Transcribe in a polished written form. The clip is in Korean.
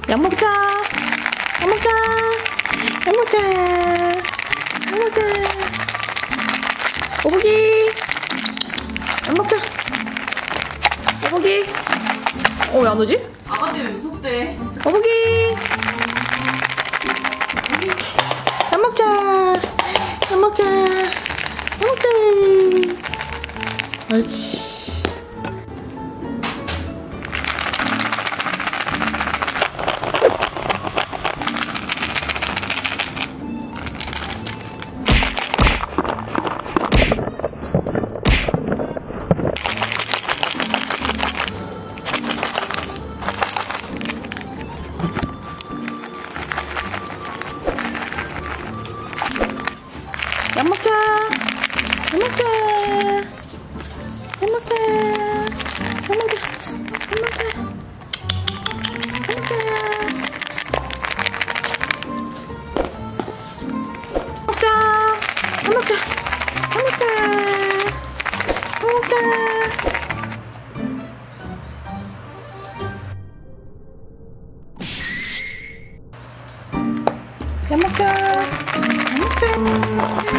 약 먹자. 약 먹자. 약 먹자. 약 먹자. 거북이. 약 먹자. 거북이. 왜 안 오지? 아가 때문에 무섭대. 거북이. 약 먹자. 약 먹자. 약 먹자. 옳지. 약 먹자. 약 먹자. 약 먹자. 약 먹자. 약 먹자. 약 먹자. 먹자. 약 먹자. 약 먹자. 약 먹자. 약 먹자. 약 먹자.